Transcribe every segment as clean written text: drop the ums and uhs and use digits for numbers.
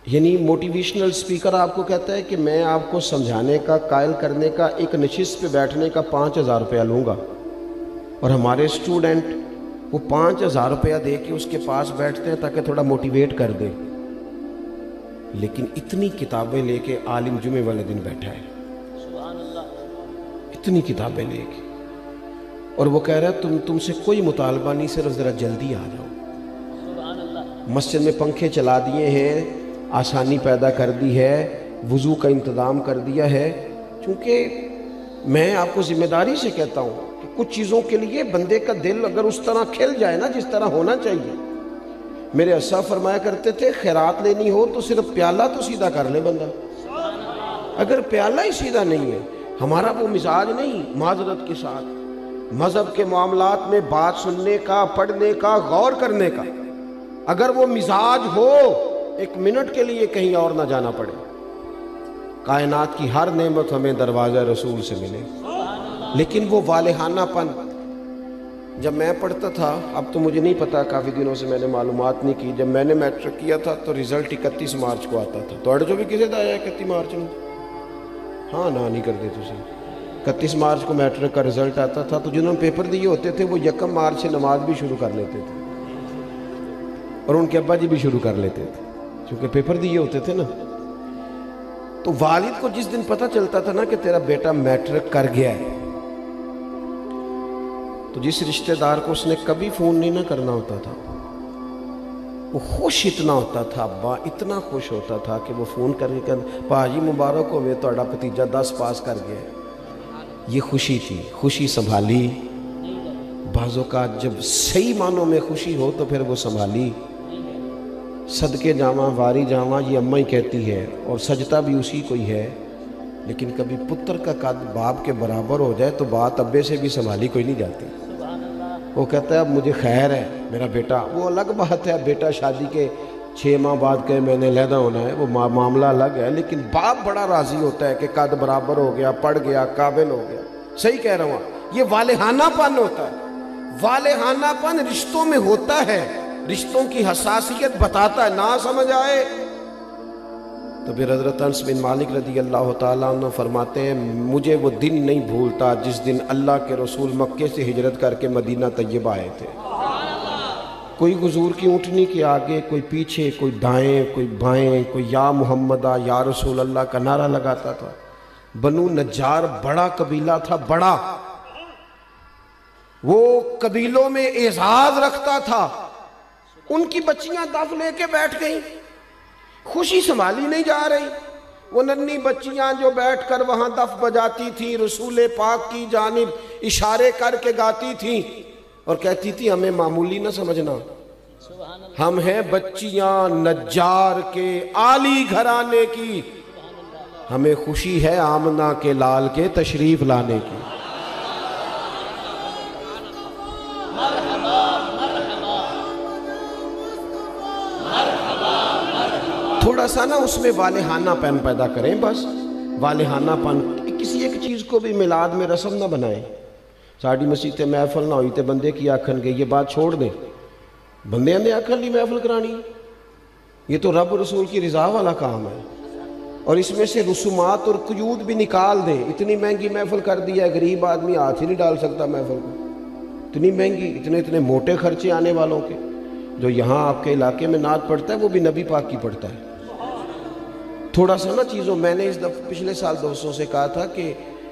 یعنی motivational speaker آپ کو کہتا ہے کہ میں آپ کو سمجھانے کا، قائل کرنے کا، ایک نشست پہ بیٹھنے کا 5,000 روپیہ لوں گا، اور ہمارے اسٹوڈنٹ وہ 5,000 روپیہ دے کے اس کے پاس بیٹھتے ہیں تاکہ تھوڑا موٹیویٹ کر دے، لیکن اتنی کتابیں لے کے عالم جمعے والے دن بیٹھا ہے، اتنی کتابیں لے کے، اور وہ کہہ رہا ہے تم سے کوئی مطالبہ نہیں، صرف ذرا جلدی آ جاؤ۔ مسجد میں پنکھے چلا دیے ہیں، آسانی پیدا کر دی ہے، وضو کا انتظام کر دیا ہے، چونکہ میں آپ کو ذمہ داری سے کہتا ہوں کہ کچھ چیزوں کے لیے بندے کا دل اگر اس طرح کھل جائے نا جس طرح ہونا چاہیے۔ میرے اسا فرمایا کرتے تھے خیرات لینی ہو تو صرف پیالہ تو سیدھا کر لے بندہ، اگر پیالہ ہی سیدھا نہیں ہے، ہمارا وہ مزاج نہیں، معذرت کے ساتھ مذہب کے معاملات میں بات سننے کا، پڑھنے کا، غور کرنے کا، اگر وہ مزاج ہو ایک منٹ کے لیے کہیں اور نہ جانا پڑے، کائنات کی ہر نعمت ہمیں دروازہ رسول سے ملے۔ لیکن وہ والہانہ پن، جب میں پڑھتا تھا، اب تو مجھے نہیں پتا، کافی دنوں سے میں نے معلومات نہیں کی، جب میں نے میٹرک کیا تھا تو رزلٹ 31 مارچ کو آتا تھا، تو جو بھی کسی دا آیا 31 مارچ میں، ہاں نہ نہیں کرتے تسی، 31 مارچ کو میٹرک کا رزلٹ آتا تھا، تو جنہوں نے پیپر دیے ہوتے تھے وہ 1 مارچ سے نماز بھی شروع کر لیتے تھے، اور ان کے ابا جی بھی شروع کر لیتے تھے، چونکہ پیپر دیے ہوتے تھے نا۔ تو والد کو جس دن پتہ چلتا تھا نا کہ تیرا بیٹا میٹرک کر گیا ہے، تو جس رشتہ دار کو اس نے کبھی فون نہیں نہ کرنا ہوتا تھا، وہ خوش اتنا ہوتا تھا، ابا اتنا خوش ہوتا تھا کہ وہ فون کر کے کہتا پاجی مبارک ہوئے تہاڈا بھتیجا 10 پاس کر گیا ہے۔ یہ خوشی تھی، خوشی سنبھالی، بعض اوقات جب صحیح معنوں میں خوشی ہو تو پھر وہ سنبھالی، صدقے جاواں واری جاواں یہ اماں ہی کہتی ہے، اور سجدہ بھی اسی کو ہی ہے، لیکن کبھی پتر کا قد باپ کے برابر ہو جائے تو بات ابے سے بھی سنبھالی کوئی نہیں جاتی۔ وہ کہتا ہے اب مجھے خیر ہے میرا بیٹا، وہ الگ بات ہے، بیٹا شادی کے 6 ماہ بعد کہ میں نے علیحدہ ہونا ہے، وہ معاملہ الگ ہے، لیکن باپ بڑا راضی ہوتا ہے کہ قد برابر ہو گیا، پڑھ گیا، قابل ہو گیا۔ صحیح کہہ رہا ہوں، یہ والہانہ پن ہوتا ہے، والہانہ پن رشتوں میں ہوتا ہے، رشتوں کی حساسیت بتاتا ہے، نہ سمجھ آئے تو پھر حضرت انس بن مالک رضی اللہ تعالیٰ عنہ فرماتے ہیں مجھے وہ دن نہیں بھولتا جس دن اللہ کے رسول مکے سے ہجرت کر کے مدینہ طیبہ آئے تھے۔ کوئی حضور کی اونٹنی کے آگے، کوئی پیچھے، کوئی دائیں، کوئی بائیں، کوئی یا محمدہ یا رسول اللہ کا نعرہ لگاتا تھا۔ بنو نجار بڑا قبیلہ تھا، بڑا، وہ قبیلوں میں اعزاز رکھتا تھا، ان کی بچیاں دف لے کے بیٹھ گئیں، خوشی سنبھالی نہیں جا رہی، وہ ننھی بچیاں جو بیٹھ کر وہاں دف بجاتی تھیں، رسول پاک کی جانب اشارے کر کے گاتی تھیں اور کہتی تھی ہمیں معمولی نہ سمجھنا، ہم ہیں بچیاں نجار کے عالی گھرانے کی، ہمیں خوشی ہے آمنہ کے لال کے تشریف لانے کی۔ تھوڑا سا نا اس میں والہانہ پن پیدا کریں، بس والہانہ پن، کسی ایک چیز کو بھی میلاد میں رسم نہ بنائیں۔ ساڑی مسیح تے محفل نہ ہوئی تے بندے کی آکھن گے، یہ بات چھوڑ دیں، بندے نے آکھن لی محفل کرانی، یہ تو رب رسول کی رضا والا کام ہے، اور اس میں سے رسومات اور قیود بھی نکال دیں۔ اتنی مہنگی محفل کر دیا ہے، غریب آدمی ہاتھ ہی نہیں ڈال سکتا محفل کو، اتنی مہنگی، اتنے موٹے خرچے آنے والوں کے۔ جو یہاں آپ کے علاقے میں نعت پڑھتا ہے وہ بھی نبی پاک کی پڑھتا ہے۔ تھوڑا سا نا چیزوں، میں نے اس دفعہ پچھلے سال دوستوں سے کہا تھا کہ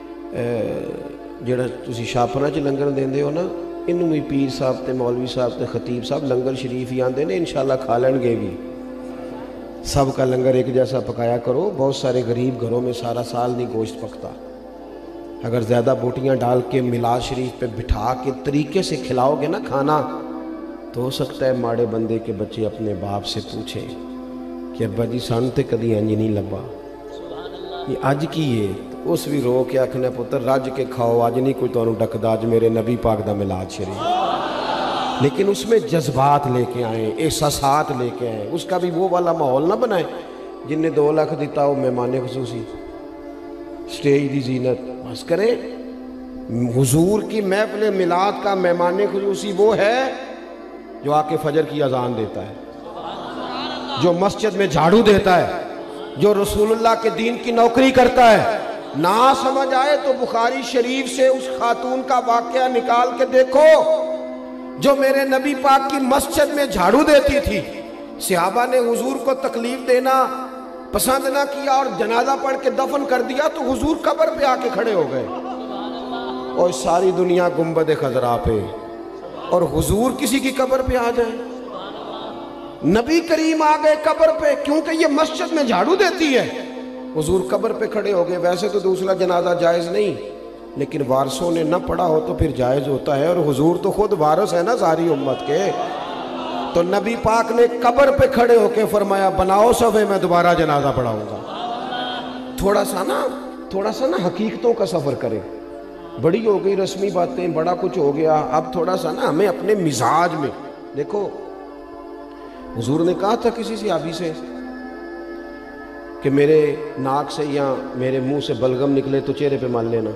جڑا تسی شاپنا چ لنگر دیندے ہو نا، انہوں بھی پیر صاحب تے مولوی صاحب تے خطیب صاحب لنگر شریف ہی آندے نے، انشاءاللہ کھا لیں گے بھی، سب کا لنگر ایک جیسا پکایا کرو، بہت سارے غریب گھروں میں سارا سال نہیں گوشت پکتا، اگر زیادہ بوٹیاں ڈال کے میلاد شریف پہ بٹھا کے طریقے سے کھلاؤ گے نا کھانا، تو ہو سکتا ہے ماڑے بندے کے بچے اپنے باپ سے پوچھیں کہ ابا جی سان تے کدی انج نہیں لبا، یہ اج کی ہے، اس بھی رو کے آکھنے پتر رج کے کھاؤ، اج نہیں کوئی تانوں ڈکدا، اج میرے نبی پاک دا میلاد شریف، لیکن اس میں جذبات لے کے آئیں، احساسات لے کے آئیں، اس کا بھی وہ والا ماحول نہ بنائیں جن نے 2 لاکھ دیتا ہو مہمان خصوصی، سٹیج دی زینت بس کریں۔ حضور کی محفل میلاد کا مہمان خصوصی وہ ہے جو آ کے فجر کی اذان دیتا ہے، جو مسجد میں جھاڑو دیتا ہے، جو رسول اللہ کے دین کی نوکری کرتا ہے، نہ سمجھ آئے تو بخاری شریف سے اس خاتون کا واقعہ نکال کے دیکھو جو میرے نبی پاک کی مسجد میں جھاڑو دیتی تھی۔ صحابہ نے حضور کو تکلیف دینا پسند نہ کیا اور جنازہ پڑھ کے دفن کر دیا تو حضور قبر پہ آ کے کھڑے ہو گئے، اور ساری دنیا گنبد خضرا پہ، اور حضور کسی کی قبر پہ آ جائیں۔ نبی کریم آ گئے قبر پہ کیونکہ یہ مسجد میں جھاڑو دیتی ہے، حضور قبر پہ کھڑے ہو گئے۔ ویسے تو دوسرا جنازہ جائز نہیں، لیکن وارثوں نے نہ پڑھا ہو تو پھر جائز ہوتا ہے، اور حضور تو خود وارث ہے نا ساری امت کے۔ تو نبی پاک نے قبر پہ کھڑے ہو کے فرمایا بناؤ صفے، میں دوبارہ جنازہ پڑھاؤں گا۔ تھوڑا سا نا حقیقتوں کا سفر کرے۔ بڑی ہو گئی رسمی باتیں، بڑا کچھ ہو گیا، اب تھوڑا سا نا ہمیں اپنے مزاج میں دیکھو۔ حضور نے کہا تھا کسی صحابی سے کہ میرے ناک سے یا میرے منہ سے بلغم نکلے تو چہرے پہ مال لینا۔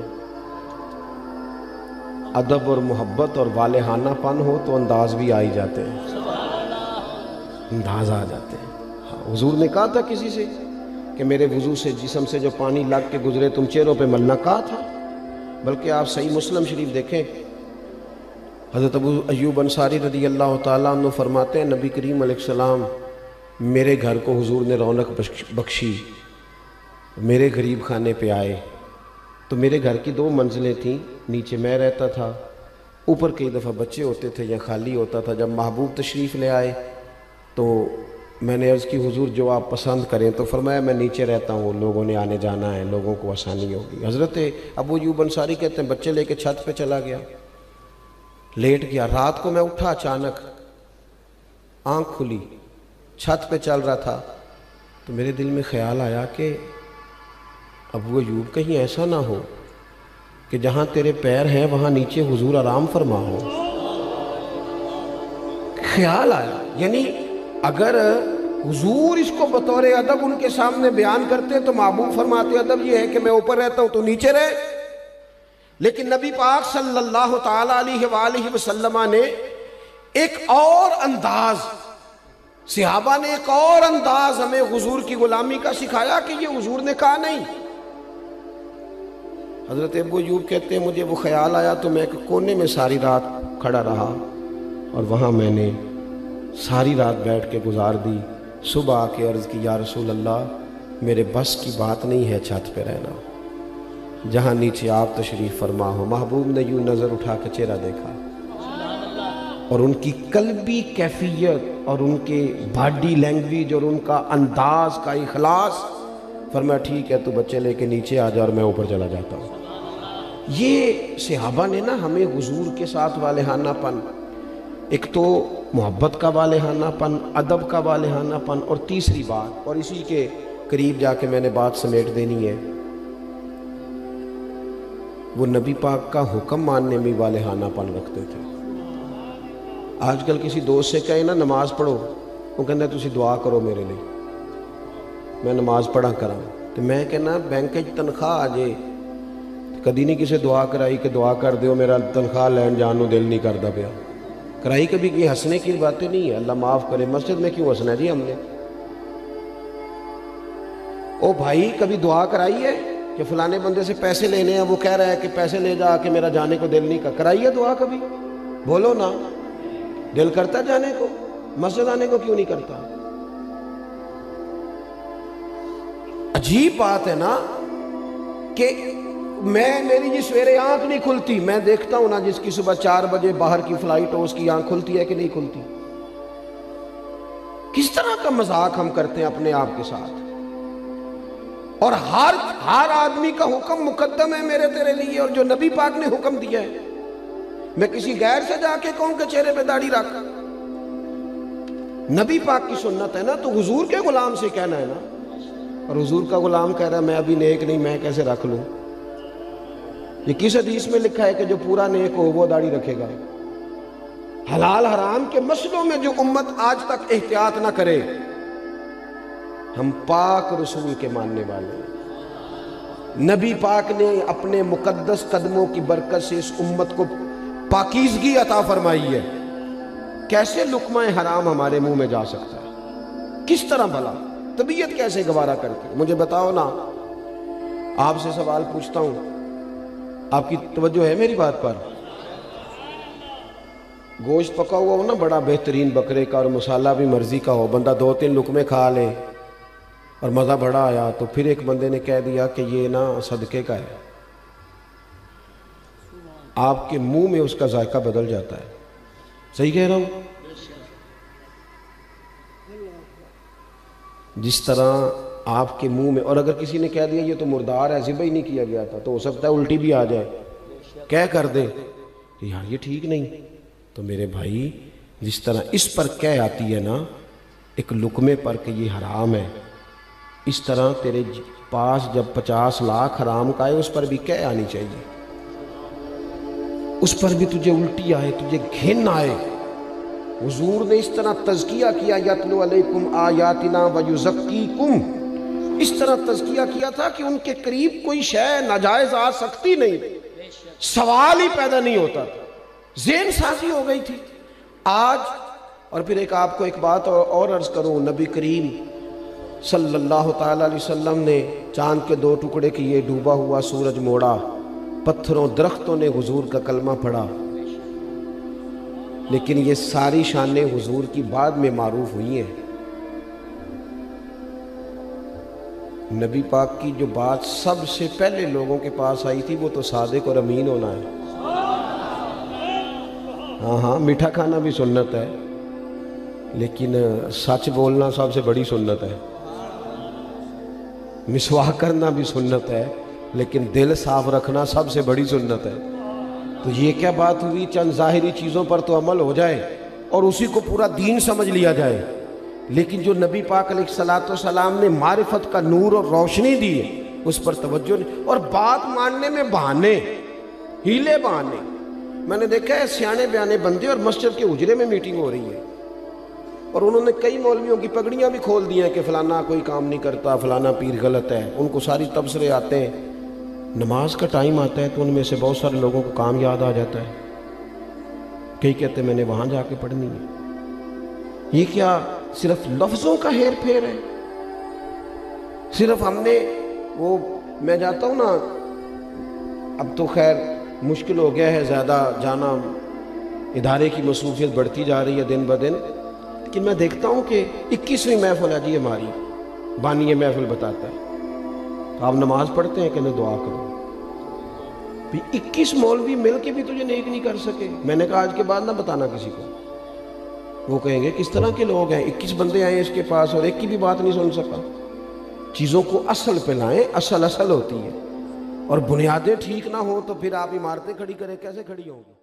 ادب اور محبت اور والہانہ پن ہو تو انداز بھی آ ہی جاتے ہیں، انداز آ جاتے ہیں۔ حضور نے کہا تھا کسی سے کہ میرے وضو سے جسم سے جو پانی لگ کے گزرے تم چہروں پہ ملنا، کہا تھا۔ بلکہ آپ صحیح مسلم شریف دیکھیں، حضرت ابو ایوب انصاری رضی اللہ تعالیٰ عنہ فرماتے ہیں نبی کریم علیہ السلام میرے گھر کو حضور نے رونق بخشی، میرے غریب خانے پہ آئے تو میرے گھر کی 2 منزلیں تھیں، نیچے میں رہتا تھا، اوپر کئی دفعہ بچے ہوتے تھے یا خالی ہوتا تھا۔ جب محبوب تشریف لے آئے تو میں نے عرض کی حضور جو آپ پسند کریں، تو فرمایا میں نیچے رہتا ہوں، لوگوں نے آنے جانا ہے، لوگوں کو آسانی ہوگی۔ حضرت ابو ایوب انصاری کہتے ہیں بچے لے کے چھت پہ چلا گیا، لیٹ گیا۔ رات کو میں اٹھا، اچانک آنکھ کھلی، چھت پہ چل رہا تھا تو میرے دل میں خیال آیا کہ ابو ایوب کہیں ایسا نہ ہو کہ جہاں تیرے پیر ہیں وہاں نیچے حضور آرام فرما ہو۔ خیال آیا، یعنی اگر حضور اس کو بطور ادب ان کے سامنے بیان کرتے تو محبوب فرماتے ادب یہ ہے کہ میں اوپر رہتا ہوں تو نیچے رہے، لیکن نبی پاک صلی اللہ تعالیٰ علیہ وآلہ وسلم نے ایک اور انداز، صحابہ نے ایک اور انداز ہمیں حضور کی غلامی کا سکھایا کہ یہ حضور نے کہا نہیں۔ حضرت ابو ایوب کہتے ہیں مجھے وہ خیال آیا تو میں ایک کونے میں ساری رات کھڑا رہا، اور وہاں میں نے ساری رات بیٹھ کے گزار دی۔ صبح آ کے عرض کی یا رسول اللہ میرے بس کی بات نہیں ہے چھت پہ رہنا، جہاں نیچے آپ تشریف فرما ہو۔ محبوب نے یوں نظر اٹھا کے چہرہ دیکھا اور ان کی قلبی کیفیت اور ان کے باڈی لینگویج اور ان کا انداز کا اخلاص، فرمایا ٹھیک ہے تو بچے لے کے نیچے آ جا اور میں اوپر چلا جاتا ہوں۔ یہ صحابہ نے نا ہمیں حضور کے ساتھ والہانہ پن، ایک تو محبت کا والہانہ پن، ادب کا والہانہ پن، اور تیسری بات، اور اسی کے قریب جا کے میں نے بات سمیٹ دینی ہے، وہ نبی پاک کا حکم ماننے میں والہانہ پن رکھتے تھے۔ آج کل کسی دوست سے کہے نا نماز پڑھو، وہ کہنا ہے تسی دعا کرو میرے لیے، میں نماز پڑھا کراں، تو میں کہنا بینک تنخواہ آ جائے کدی نہیں کسی دعا کرائی کہ دعا کر دیو میرا تنخواہ لین جان نو دل نہیں کرتا پیا، کرائی کبھی یہ ہنسنے کی باتیں نہیں ہے، اللہ معاف کرے۔ مسجد میں کیوں ہنسنا ہے جی ہم نے؟ او بھائی کبھی دعا کرائی ہے کہ فلانے بندے سے پیسے لینے ہیں، وہ کہہ رہا ہے کہ پیسے لے جا کہ میرا جانے کو دل نہیں کر، کرائی ہے دعا کبھی؟ بولو نا، دل کرتا جانے کو، مسجد آنے کو کیوں نہیں کرتا؟ عجیب بات ہے نا کہ میری جی سویرے آنکھ نہیں کھلتی، میں دیکھتا ہوں نا جس کی صبح 4 بجے باہر کی فلائٹ ہو اس کی آنکھ کھلتی ہے کہ نہیں کھلتی؟ کس طرح کا مذاق ہم کرتے ہیں اپنے آپ کے ساتھ، اور ہر آدمی کا حکم مقدم ہے میرے تیرے لیے، اور جو نبی پاک نے حکم دیا ہے میں کسی غیر سے جا کے کہوں کہ چہرے پہ داڑھی رکھ، نبی پاک کی سنت ہے نا، تو حضور کے غلام سے کہنا ہے نا، اور حضور کا غلام کہہ رہا ہے میں ابھی نیک نہیں، میں کیسے رکھ لوں؟ یہ کس حدیث میں لکھا ہے کہ جو پورا نیک ہو وہ داڑھی رکھے گا؟ حلال حرام کے مسئلوں میں جو امت آج تک احتیاط نہ کرے، ہم پاک رسول کے ماننے والے ہیں، نبی پاک نے اپنے مقدس قدموں کی برکت سے اس امت کو پاکیزگی عطا فرمائی ہے، کیسے لقمہ حرام ہمارے منہ میں جا سکتا ہے؟ کس طرح بھلا؟ طبیعت کیسے گوارا کرتی؟ مجھے بتاؤ نا، آپ سے سوال پوچھتا ہوں، آپ کی توجہ ہے میری بات پر؟ گوشت پکا ہوا ہو نا بڑا بہترین بکرے کا، اور مسالہ بھی مرضی کا ہو، بندہ 2-3 لقمے کھا لے اور مزہ بڑا آیا، تو پھر ایک بندے نے کہہ دیا کہ یہ نا صدقے کا ہے، آپ کے منہ میں اس کا ذائقہ بدل جاتا ہے۔ صحیح کہہ رہا ہوں؟ جس طرح آپ کے منہ میں، اور اگر کسی نے کہہ دیا یہ تو مردار ہے، ذبح ہی نہیں کیا گیا تھا، تو ہو سکتا ہے الٹی بھی آ جائے، کہہ کر دے کہ یار یہ ٹھیک نہیں۔ تو میرے بھائی، جس طرح اس پر کہہ آتی ہے نا ایک لقمے پر کہ یہ حرام ہے، اس طرح تیرے پاس جب 50 لاکھ حرام کا آئے اس پر بھی کہہ آنی چاہیے، اس پر بھی تجھے الٹی آئے، تجھے گھن آئے۔ حضور نے اس طرح تزکیہ کیا، یتلو علیکم آیاتنا ویزکیکم، اس طرح تزکیہ کیا تھا کہ ان کے قریب کوئی شے ناجائز آ سکتی نہیں، سوال ہی پیدا نہیں ہوتا تھا، ذہن سازی ہو گئی تھی۔ آج، اور پھر آپ کو ایک بات اور عرض کروں، نبی کریم صلی اللہ تعالیٰ علیہ وسلم نے چاند کے 2 ٹکڑے کیے، ڈوبا ہوا سورج موڑا، پتھروں درختوں نے حضور کا کلمہ پڑھا، لیکن یہ ساری شانیں حضور کی بعد میں معروف ہوئی ہیں۔ نبی پاک کی جو بات سب سے پہلے لوگوں کے پاس آئی تھی وہ تو صادق اور امین ہونا ہے۔ ہاں، میٹھا کھانا بھی سنت ہے، لیکن سچ بولنا سب سے بڑی سنت ہے۔ مسواک کرنا بھی سنت ہے، لیکن دل صاف رکھنا سب سے بڑی سنت ہے۔ تو یہ کیا بات ہوئی، چند ظاہری چیزوں پر تو عمل ہو جائے اور اسی کو پورا دین سمجھ لیا جائے، لیکن جو نبی پاک علیہ الصلوۃ والسلام نے معرفت کا نور اور روشنی دی ہے اس پر توجہ نہیں، اور بات ماننے میں بہانے، ہیلے بہانے۔ میں نے دیکھا ہے سیانے بیانے بندے اور مسجد کے حجرے میں میٹنگ ہو رہی ہے، اور انہوں نے کئی مولویوں کی پگڑیاں بھی کھول دی ہیں کہ فلانا کوئی کام نہیں کرتا، فلانا پیر غلط ہے، ان کو ساری تبصرے آتے ہیں۔ نماز کا ٹائم آتا ہے تو ان میں سے بہت سارے لوگوں کو کام یاد آ جاتا ہے، کئی کہتے ہیں میں نے وہاں جا کے پڑھنی ہے۔ یہ کیا صرف لفظوں کا ہیر پھیر ہے؟ صرف ہم نے وہ، میں جاتا ہوں نا، اب تو خیر مشکل ہو گیا ہے زیادہ جانا، ادارے کی مصروفیت بڑھتی جا رہی ہے دن بدن، لیکن میں دیکھتا ہوں کہ 21ویں محفل ہے جی ہماری، بانی محفل بتاتا ہے آپ نماز پڑھتے ہیں کہ نہیں، دعا کرو۔ 21 مولوی مل کے بھی تجھے نیک نہیں کر سکے۔ میں نے کہا آج کے بعد نہ بتانا کسی کو، وہ کہیں گے کس طرح کے لوگ ہیں، 21 بندے آئے اس کے پاس اور ایک کی بھی بات نہیں سن سکا۔ چیزوں کو اصل پہ لائیں، اصل ہوتی ہے، اور بنیادیں ٹھیک نہ ہوں تو پھر آپ عمارتیں کھڑی کریں، کیسے کھڑی ہوں گی؟